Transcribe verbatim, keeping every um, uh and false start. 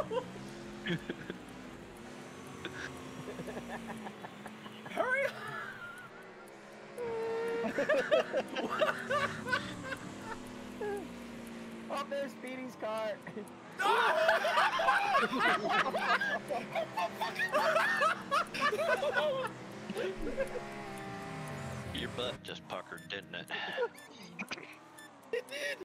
Hurry up! Oh, there's Speedy's car. Your butt just puckered, didn't it? It did.